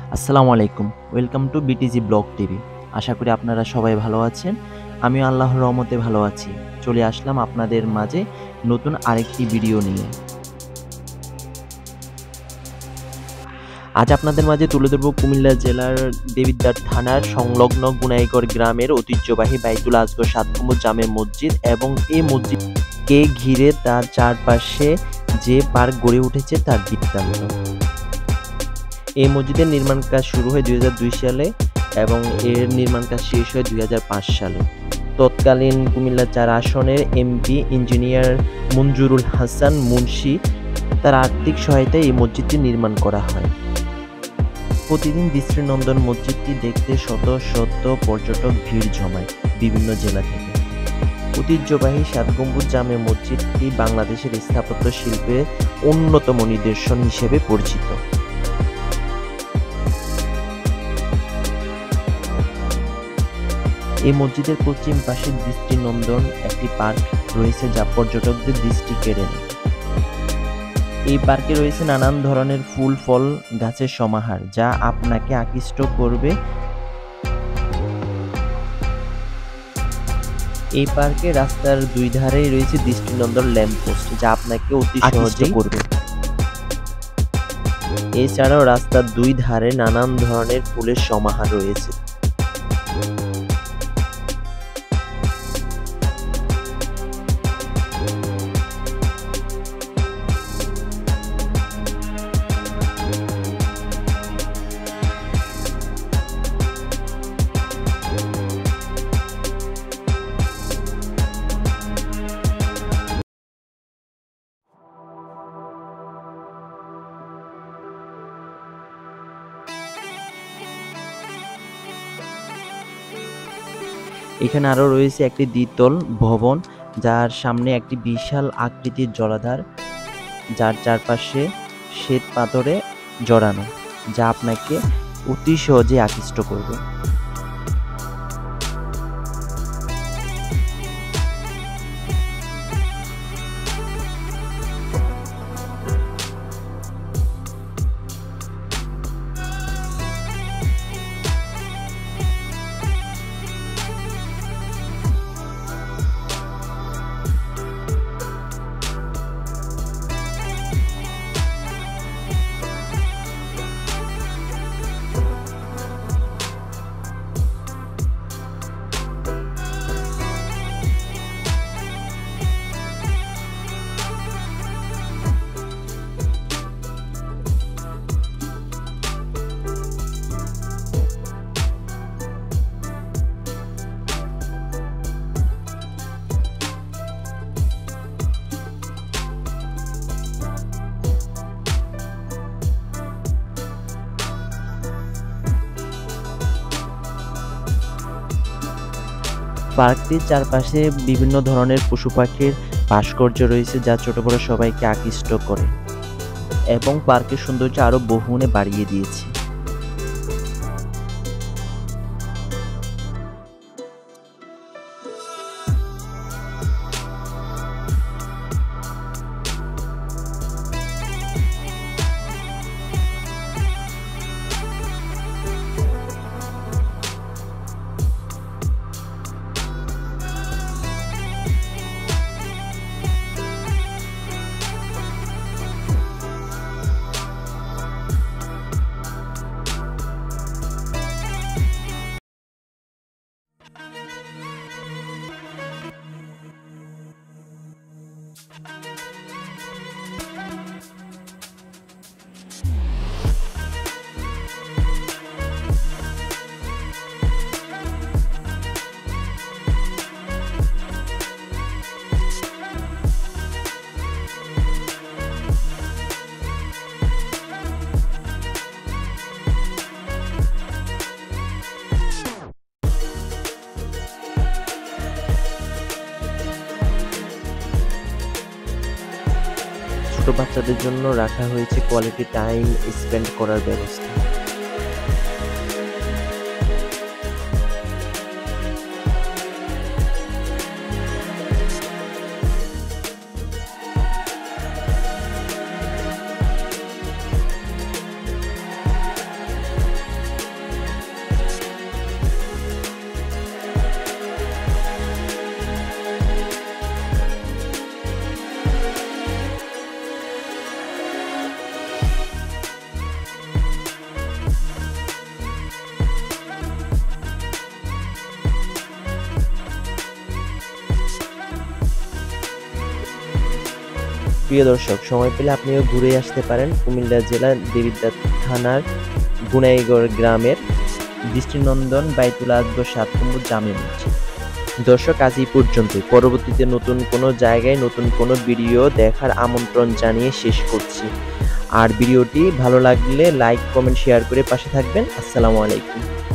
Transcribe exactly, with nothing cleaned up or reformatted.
আসসালামু আলাইকুম, welcome to BTG blog TV. আশা করি আপনারা সবাই ভালো আছেন। আমিও আল্লাহর রহমতে ভালো আছি। চলে আসলাম আপনাদের মাঝে নতুন আরেকটি ভিডিও নিয়ে। আজ আপনাদের মাঝে তুলে ধরব কুমিল্লা জেলার দেবিদ্বার থানার সংলগ্ন গুনাইগড় গ্রামের ঐতিহ্যবাহী বাইতুল আজগর সাত গম্বুজ জামে মসজিদ এবং এই মসজিদকে ঘিরে তার চারপাশে যে পার্ক গড়ে উঠেছে তার বৃত্তান্ত। এই মসজিদের নির্মাণ কাজ শুরু হয় দুই হাজার দুই সালে এবং এর নির্মাণ কাজ শেষ হয় দুই হাজার পাঁচ সালে। তৎকালীন কুমিল্লা চার আসনের এমপি ইঞ্জিনিয়ার মঞ্জুরুল হাসান মুন্সি তার আর্থিক সহায়তায় এই মসজিদটি নির্মাণ করা হয়। প্রতিদিন দৃষ্টিনন্দন মসজিদটি দেখতে শত শত পর্যটক ভিড় জমায় বিভিন্ন জেলা থেকে। ঐতিহ্যবাহী সাত গম্বুজ জামে মসজিদটি বাংলাদেশের স্থাপত্য শিল্পের অন্যতম নিদর্শন হিসেবে পরিচিত। এই মসজিদের পশ্চিম পাশে দৃষ্টিনন্দন একটি পার্ক রয়েছে যা পর্যটকদের দৃষ্টি কেড়ে নেয়। এই পার্কে রয়েছে নানান ধরনের ফুল ফল গাছের সমাহার যা আপনাকে আকৃষ্ট করবে। এই পার্কে রাস্তার দুই ধারে রয়েছে দৃষ্টিনন্দন ল্যাম্পপোস্ট যা আপনাকে অতি সহজে করবে। এছাড়াও রাস্তার দুই ধারে নানান ধরনের ফুলের সমাহার রয়েছে। এখানে আরো রয়েছে একটি দ্বিতল ভবন যার সামনে একটি বিশাল আকৃতির জলাধার যার চারপাশে শ্বেত পাথরে জড়ানো যা আপনাকে অতি সহজে আকৃষ্ট করবে। পার্কটির চারপাশে বিভিন্ন ধরনের পশু পাখির ভাস্কর্য রয়েছে যা ছোট বড় সবাইকে আকৃষ্ট করে এবং পার্কের সৌন্দর্য আরো বহুগুণে বাড়িয়ে দিয়েছে। ছোট বাচ্চাদের জন্য রাখা হয়েছে কোয়ালিটি টাইম স্পেন্ড করার ব্যবস্থা। প্রিয় দর্শক, সময় পেলে আপনিও ঘুরে আসতে পারেন কুমিল্লা জেলার দেবিদ্বার থানার গুনাইগড় গ্রামের দৃষ্টিনন্দন বাইতুল আজগর সাত গম্বুজ জামে মসজিদ। দর্শক, আজ এই পর্যন্তই। পরবর্তীতে নতুন কোনো জায়গায় নতুন কোনো ভিডিও দেখার আমন্ত্রণ জানিয়ে শেষ করছি। আর ভিডিওটি ভালো লাগলে লাইক, কমেন্ট, শেয়ার করে পাশে থাকবেন। আসসালামু আলাইকুম।